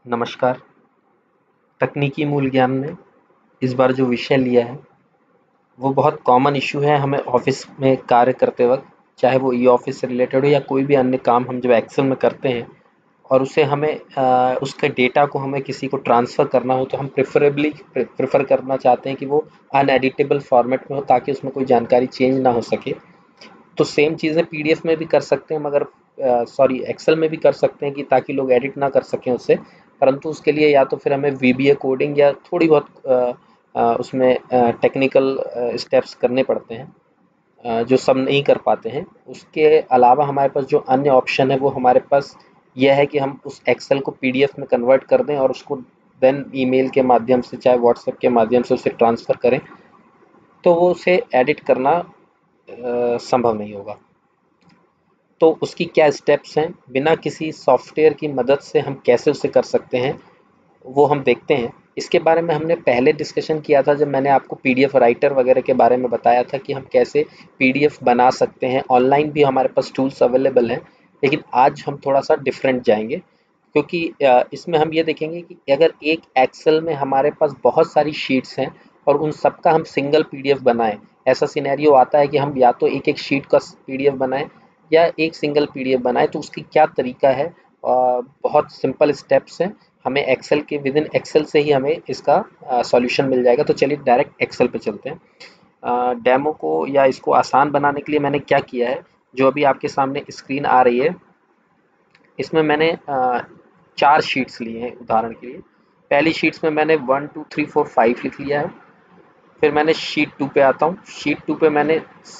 नमस्कार। तकनीकी मूल ज्ञान में इस बार जो विषय लिया है वो बहुत कॉमन इशू है हमें ऑफिस में कार्य करते वक्त, चाहे वो ई ऑफिस से रिलेटेड हो या कोई भी अन्य काम हम जब एक्सेल में करते हैं और उसे हमें उसके डेटा को हमें किसी को ट्रांसफ़र करना हो तो हम प्रेफर करना चाहते हैं कि वो अनएडिटेबल फॉर्मेट में हो ताकि उसमें कोई जानकारी चेंज ना हो सके। तो सेम चीज़ें पीडीएफ में भी कर सकते हैं, मगर सॉरी एक्सेल में भी कर सकते हैं कि ताकि लोग एडिट ना कर सकें उससे। परंतु उसके लिए या तो फिर हमें वीबीए कोडिंग या थोड़ी बहुत उसमें टेक्निकल स्टेप्स करने पड़ते हैं, जो सब नहीं कर पाते हैं। उसके अलावा हमारे पास जो अन्य ऑप्शन है वो हमारे पास यह है कि हम उस एक्सेल को पीडीएफ में कन्वर्ट कर दें और उसको देन ईमेल के माध्यम से चाहे व्हाट्सएप के माध्यम से उसे ट्रांसफ़र करें, तो वो उसे एडिट करना संभव नहीं होगा। तो उसकी क्या स्टेप्स हैं, बिना किसी सॉफ्टवेयर की मदद से हम कैसे उसे कर सकते हैं, वो हम देखते हैं। इसके बारे में हमने पहले डिस्कशन किया था जब मैंने आपको पीडीएफ राइटर वगैरह के बारे में बताया था कि हम कैसे पीडीएफ बना सकते हैं। ऑनलाइन भी हमारे पास टूल्स अवेलेबल हैं, लेकिन आज हम थोड़ा-सा डिफरेंट जाएँगे, क्योंकि इसमें हम ये देखेंगे कि अगर एक एक्सेल में हमारे पास बहुत सारी शीट्स हैं और उन सबका हम सिंगल पीडीएफ बनाएँ, ऐसा सिनेरियो आता है कि हम या तो एक-एक शीट का पीडीएफ बनाएँ या एक सिंगल पीडीएफ बनाएँ, तो उसकी क्या तरीका है? बहुत सिंपल स्टेप्स हैं। हमें एक्सेल के विदिन एक्सेल से ही हमें इसका सॉल्यूशन मिल जाएगा। तो चलिए डायरेक्ट एक्सेल पे चलते हैं। डेमो को या इसको आसान बनाने के लिए मैंने क्या किया है, जो अभी आपके सामने स्क्रीन आ रही है, इसमें मैंने 4 शीट्स लिए हैं उदाहरण के लिए। पहली शीट्स में मैंने 1, 2, 3, 4, 5 लिख लिया है। फिर मैंने शीट 2 पे आता हूँ। शीट 2 पे मैंने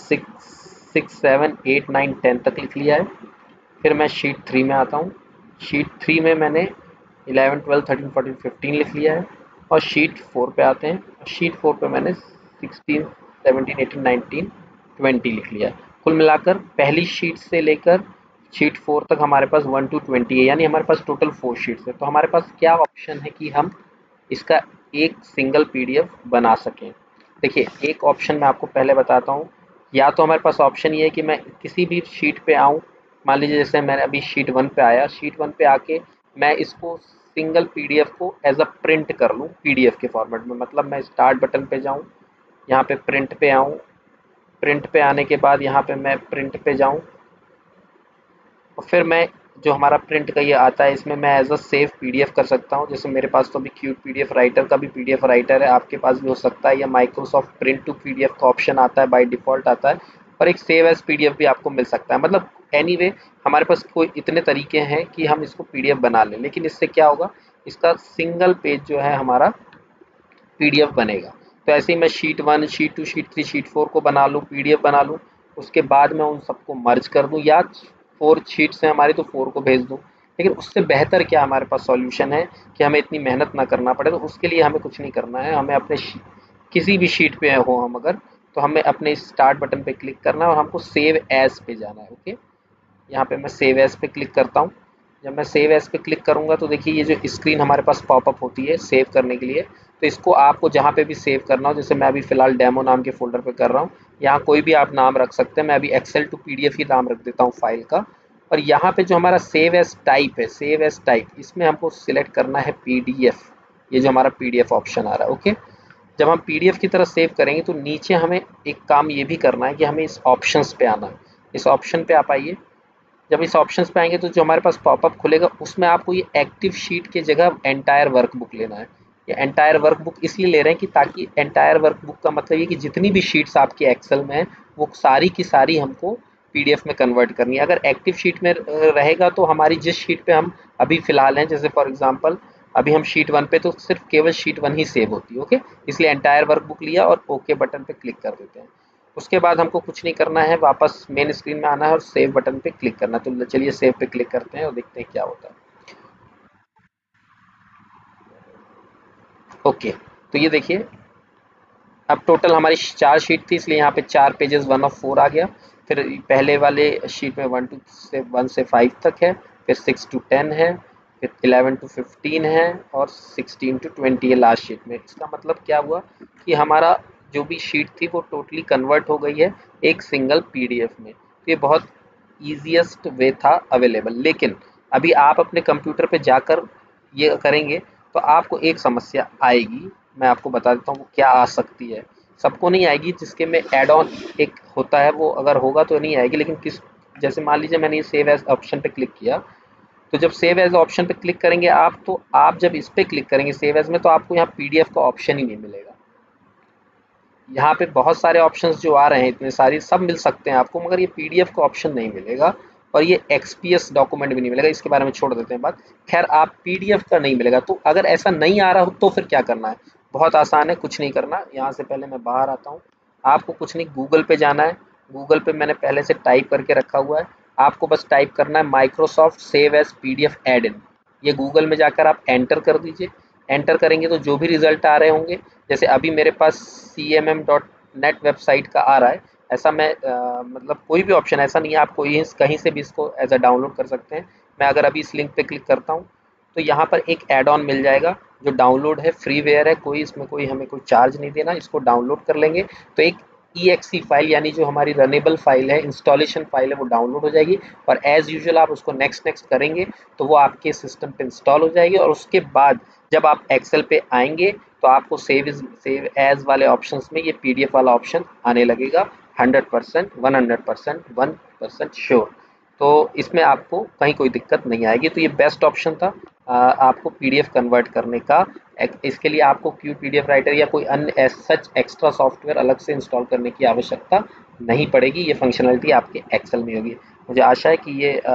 6, 7, 8, 9, 10 तक लिख लिया है। फिर मैं शीट 3 में आता हूँ। शीट 3 में मैंने 11, 12, 13, 14, 15 लिख लिया है। और शीट 4 पे आते हैं। शीट 4 पे मैंने 16, 17, 18, 19, 20 लिख लिया है। कुल मिलाकर पहली शीट से लेकर शीट 4 तक हमारे पास 1 to 20 है, यानी हमारे पास टोटल 4 शीट्स है। तो हमारे पास क्या ऑप्शन है कि हम इसका एक सिंगल पीडीएफ बना सकें। देखिए, एक ऑप्शन मैं आपको पहले बताता हूँ। या तो हमारे पास ऑप्शन ये है कि मैं किसी भी शीट पे आऊँ। मान लीजिए जैसे मैंने अभी शीट 1 पे आया, शीट 1 पे आके मैं इसको सिंगल पीडीएफ को एज अ प्रिंट कर लूँ पीडीएफ के फॉर्मेट में। मतलब मैं स्टार्ट बटन पे जाऊँ, यहाँ पे प्रिंट पे आऊँ, प्रिंट पे आने के बाद यहाँ पे मैं प्रिंट पे जाऊँ और फिर मैं जो हमारा प्रिंट का ये आता है इसमें मैं एज अ सेव पीडीएफ कर सकता हूँ। जैसे मेरे पास तो अभी क्यूट पीडीएफ राइटर का भी पीडीएफ राइटर है, आपके पास भी हो सकता है, या माइक्रोसॉफ्ट प्रिंट टू पीडीएफ का ऑप्शन आता है, बाय डिफ़ॉल्ट आता है। और एक सेव एज़ पीडीएफ भी आपको मिल सकता है। मतलब एनीवे हमारे पास कोई इतने तरीके हैं कि हम इसको पीडीएफ बना लें, लेकिन इससे क्या होगा, इसका सिंगल पेज जो है हमारा पीडीएफ बनेगा। तो ऐसे ही मैं शीट 1, शीट 2, शीट 3, शीट 4 को बना लूँ, पीडीएफ बना लूँ। उसके बाद मैं उन सबको मर्ज कर दूँ, या 4 शीट्स हैं हमारी तो 4 को भेज दूँ। लेकिन उससे बेहतर क्या हमारे पास सॉल्यूशन है कि हमें इतनी मेहनत ना करना पड़े। तो उसके लिए हमें कुछ नहीं करना है, हमें अपने किसी भी शीट पे हो हम अगर, तो हमें अपने स्टार्ट बटन पे क्लिक करना है और हमको सेव एज़ पे जाना है। ओके, यहाँ पे मैं सेव एज़ पे क्लिक करता हूँ। जब मैं सेव एज़ पे क्लिक करूँगा तो देखिए ये जो स्क्रीन हमारे पास पॉपअप होती है सेव करने के लिए। तो इसको आपको जहाँ पे भी सेव करना हो, जैसे मैं अभी फ़िलहाल डेमो नाम के फ़ोल्डर पे कर रहा हूँ, यहाँ कोई भी आप नाम रख सकते हैं। मैं अभी एक्सेल टू पीडीएफ ही नाम रख देता हूँ फ़ाइल का। और यहाँ पे जो हमारा save as type save, as as टाइप, इसमें हमको सिलेक्ट करना है पीडीएफ। ये जो हमारा पीडीएफ ऑप्शन आ रहा है। ओके, जब हम पीडीएफ की तरह सेव करेंगे तो नीचे हमें एक काम ये भी करना है कि हमें इस ऑप्शंस पे आना है। इस ऑप्शन पे आप आइए। जब इस ऑप्शंस पे आएंगे तो जो हमारे पास पॉपअप खुलेगा उसमें आपको ये एक्टिव शीट की जगह एंटायर वर्कबुक लेना है। ये एंटायर वर्कबुक इसलिए ले रहे हैं कि ताकि एंटायर वर्कबुक का मतलब ये कि जितनी भी शीट्स आपकी एक्सेल में है वो सारी की सारी हमको पीडीएफ में कन्वर्ट करनी है। अगर एक्टिव शीट में रहेगा तो हमारी जिस शीट पे हम अभी फ़िलहाल हैं, जैसे फॉर एग्जांपल अभी हम शीट 1 पे, तो सिर्फ केवल शीट 1 ही सेव होती है। ओके, इसलिए एंटायर वर्कबुक लिया और ओके बटन पे क्लिक कर देते हैं। उसके बाद हमको कुछ नहीं करना है, वापस मेन स्क्रीन में आना है और सेव बटन पे क्लिक करना है। तो चलिए सेव पे क्लिक करते हैं और देखते हैं क्या होता है। ओके, तो ये देखिए अब टोटल हमारी 4 शीट थी, इसलिए यहाँ पे 4 पेजेस 1 of 4 आ गया। फिर पहले वाले शीट में 1 से 5 तक है, फिर 6 to 10 है, फिर 11 to 15 है और 16 to 20 है लास्ट शीट में। इसका मतलब क्या हुआ कि हमारा जो भी शीट थी वो टोटली कन्वर्ट हो गई है एक सिंगल पीडीएफ में। तो ये बहुत ईजिएस्ट वे था अवेलेबल। लेकिन अभी आप अपने कंप्यूटर पे जाकर ये करेंगे तो आपको एक समस्या आएगी, मैं आपको बता देता हूँ वो क्या आ सकती है। सबको नहीं आएगी, जिसके में ऐड ऑन एक होता है वो अगर होगा तो नहीं आएगी, लेकिन किस, जैसे मान लीजिए मैंने ये सेव एज ऑप्शन पे क्लिक किया, तो जब सेव एज ऑप्शन पे क्लिक करेंगे आप, तो आप जब इस पे क्लिक करेंगे सेव एज में, तो आपको यहाँ पीडीएफ का ऑप्शन ही नहीं मिलेगा। यहाँ पे बहुत सारे ऑप्शंस जो आ रहे हैं, इतने सारे सब मिल सकते हैं आपको, मगर ये पीडीएफ का ऑप्शन नहीं मिलेगा, और ये एक्सपीएस डॉक्यूमेंट भी नहीं मिलेगा। इसके बारे में छोड़ देते हैं बात। खैर, आप पीडीएफ का नहीं मिलेगा, तो अगर ऐसा नहीं आ रहा हो तो फिर क्या करना है? बहुत आसान है, कुछ नहीं करना। यहाँ से पहले मैं बाहर आता हूँ। आपको कुछ नहीं, गूगल पे जाना है। गूगल पे मैंने पहले से टाइप करके रखा हुआ है। आपको बस टाइप करना है Microsoft save as PDF add in. ये गूगल में जाकर आप एंटर कर दीजिए। एंटर करेंगे तो जो भी रिजल्ट आ रहे होंगे, जैसे अभी मेरे पास cmm.net वेबसाइट का आ रहा है, ऐसा मैं मतलब कोई भी ऑप्शन ऐसा नहीं है, आप कोई कहीं से भी इसको एज अ डाउनलोड कर सकते हैं। मैं अगर अभी इस लिंक पे क्लिक करता हूँ, तो यहाँ पर एक एड ऑन मिल जाएगा जो डाउनलोड है, फ्रीवेयर है, कोई इसमें कोई हमें कोई चार्ज नहीं देना। इसको डाउनलोड कर लेंगे तो एक EXE फाइल, यानी जो हमारी रनेबल फाइल है, इंस्टॉलेशन फाइल है, वो डाउनलोड हो जाएगी, और एज यूजुअल आप उसको नेक्स्ट नेक्स्ट करेंगे तो वो आपके सिस्टम पे इंस्टॉल हो जाएगी। और उसके बाद जब आप एक्सेल पे आएंगे तो आपको सेव एज वाले ऑप्शंस में ये पीडीएफ वाला ऑप्शन आने लगेगा। 100%, 100%, 1% श्योर। तो इसमें आपको कहीं कोई दिक्कत नहीं आएगी। तो ये बेस्ट ऑप्शन था आपको पीडीएफ कन्वर्ट करने का। इसके लिए आपको क्यू पीडीएफ राइटर या कोई अन्य सच एक्स्ट्रा सॉफ्टवेयर अलग से इंस्टॉल करने की आवश्यकता नहीं पड़ेगी। ये फंक्शनलिटी आपके एक्सेल में होगी। मुझे आशा है कि ये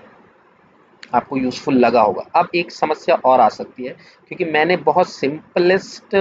आपको यूज़फुल लगा होगा। अब एक समस्या और आ सकती है, क्योंकि मैंने बहुत सिंपलेस्ट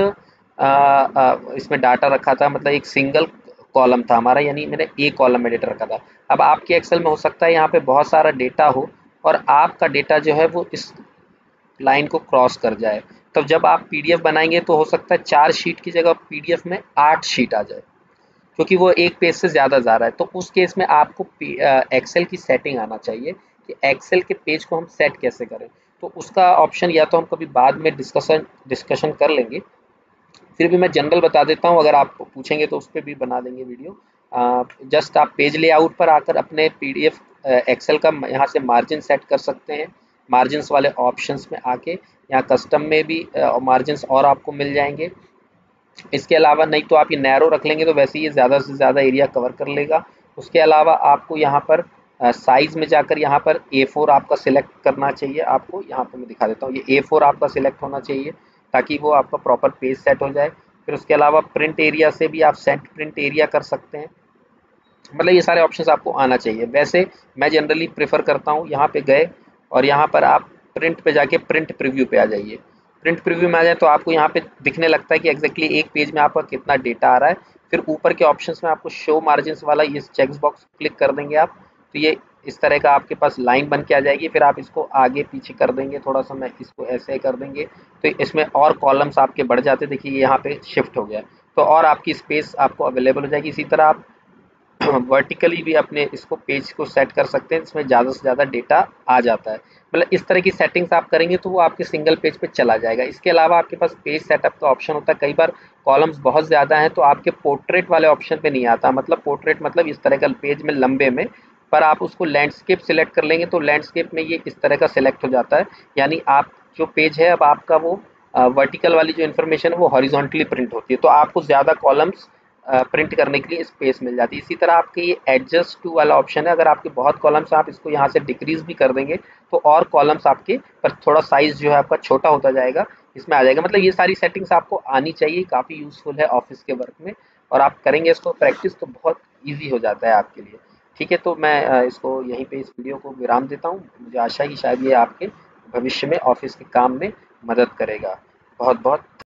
इसमें डाटा रखा था, मतलब एक सिंगल कॉलम था हमारा, यानी मैंने एक कॉलम में डेटा रखा था। अब आपके एक्सेल में हो सकता है यहाँ पे बहुत सारा डेटा हो, और आपका डेटा जो है वो इस लाइन को क्रॉस कर जाए। तब जब आप पीडीएफ बनाएंगे तो हो सकता है 4 शीट की जगह पीडीएफ में 8 शीट आ जाए, क्योंकि वो एक पेज से ज़्यादा जा रहा है। तो उस केस में आपको एक्सेल की सेटिंग आना चाहिए कि एक्सेल के पेज को हम सेट कैसे करें। तो उसका ऑप्शन या तो हम कभी बाद में डिस्कशन कर लेंगे, फिर भी मैं जनरल बता देता हूँ, अगर आप पूछेंगे तो उस पर भी बना देंगे वीडियो। जस्ट आप पेज लेआउट पर आकर अपने पीडीएफ एक्सेल का यहाँ से मार्जिन सेट कर सकते हैं। मार्जिन्स वाले ऑप्शंस में आके यहाँ कस्टम में भी मार्जिन्स और आपको मिल जाएंगे। इसके अलावा नहीं तो आप ये नैरो रख लेंगे तो वैसे ही ये ज़्यादा से ज़्यादा एरिया कवर कर लेगा। उसके अलावा आपको यहाँ पर साइज़ में जाकर यहाँ पर A4 आपका सिलेक्ट करना चाहिए। आपको यहाँ पर मैं दिखा देता हूँ, ये A4 आपका सिलेक्ट होना चाहिए ताकि वो आपका प्रॉपर पेज सेट हो जाए। फिर उसके अलावा प्रिंट एरिया से भी आप सेट प्रिंट एरिया कर सकते हैं। मतलब ये सारे ऑप्शंस आपको आना चाहिए। वैसे मैं जनरली प्रेफर करता हूँ, यहाँ पे गए और यहाँ पर आप प्रिंट पे जाके प्रिंट प्रीव्यू पे आ जाइए। प्रिंट प्रीव्यू में आ जाए तो आपको यहाँ पे दिखने लगता है कि एग्जैक्टली एक पेज में आपका कितना डेटा आ रहा है। फिर ऊपर के ऑप्शंस में आपको शो मार्जिन्स वाला ये चेक बॉक्स क्लिक कर देंगे आप, तो ये इस तरह का आपके पास लाइन बन के आ जाएगी। फिर आप इसको आगे पीछे कर देंगे, थोड़ा सा मैं इसको ऐसे कर देंगे तो इसमें और कॉलम्स आपके बढ़ जाते। देखिए यहाँ पे शिफ्ट हो गया, तो और आपकी स्पेस आपको अवेलेबल हो जाएगी। इसी तरह आप वर्टिकली भी अपने इसको पेज को सेट कर सकते हैं, जिसमें ज़्यादा से ज़्यादा डेटा आ जाता है। मतलब इस तरह की सेटिंग्स आप करेंगे तो वो आपके सिंगल पेज पे चला जाएगा। इसके अलावा आपके पास पेज सेटअप का ऑप्शन होता है। कई बार कॉलम्स बहुत ज़्यादा हैं तो आपके पोर्ट्रेट वाले ऑप्शन पे नहीं आता। मतलब पोर्ट्रेट मतलब इस तरह का पेज में लंबे में, पर आप उसको लैंडस्केप सिलेक्ट कर लेंगे तो लैंडस्केप में ये इस तरह का सिलेक्ट हो जाता है। यानी आप जो पेज है अब आपका वो वर्टिकल वाली जो इन्फॉर्मेशन है वो हॉरिजॉन्टली प्रिंट होती है, तो आपको ज़्यादा कॉलम्स प्रिंट करने के लिए स्पेस मिल जाती है। इसी तरह आपके ये एडजस्ट टू वाला ऑप्शन है, अगर आपके बहुत कॉलम्स आप इसको यहाँ से डिक्रीज भी कर देंगे तो और कॉलम्स आपके पर थोड़ा साइज जो है आपका छोटा होता जाएगा, इसमें आ जाएगा। मतलब ये सारी सेटिंग्स आपको आनी चाहिए, काफ़ी यूजफुल है ऑफिस के वर्क में, और आप करेंगे इसको प्रैक्टिस तो बहुत ईजी हो जाता है आपके लिए। ठीक है, तो मैं इसको यहीं पे इस वीडियो को विराम देता हूँ। मुझे आशा है कि शायद ये आपके भविष्य में ऑफिस के काम में मदद करेगा। बहुत बहुत